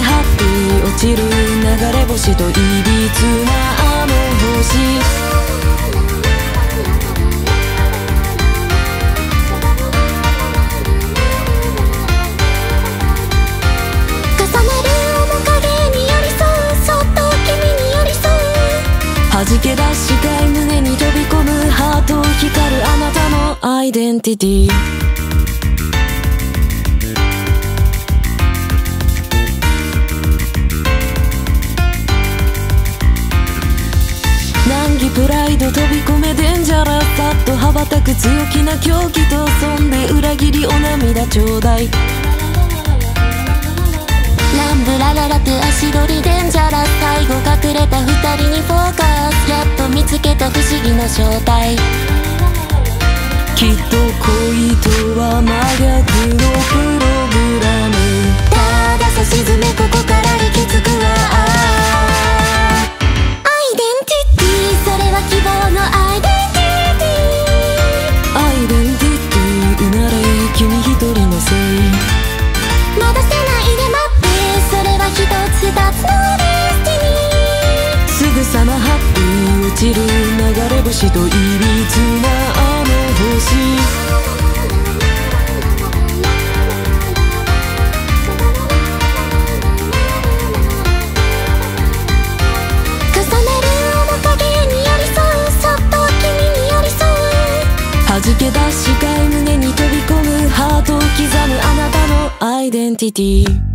ハッピー落ちる流れ星といびつなあの星。弾け出したい胸に飛び込むハート光るあなたのアイデンティティ。難儀プライド飛び込めデンジャラスさっと羽ばたく強気な狂気とそんで裏切りお涙ちょうだい。ランブラララと足取りデンジャラス最後隠れた二人にフォーカスやっと見つけた不思議な正体。きっと恋とは真逆のプログラム。たださしずめここから行き着くわ。アイデンティティそれは希望のアイデンティティ。アイデンティティ生まれ君一人のせい。まだせないで待ってそれは一つ二つのデスティニー。すぐさまハッピー落ちる流れ星といびつなあの星。重ねる面影に寄り添うそっと君に寄り添う。弾け出したい胸に飛び込むハートを刻むあなたのアイデンティティ。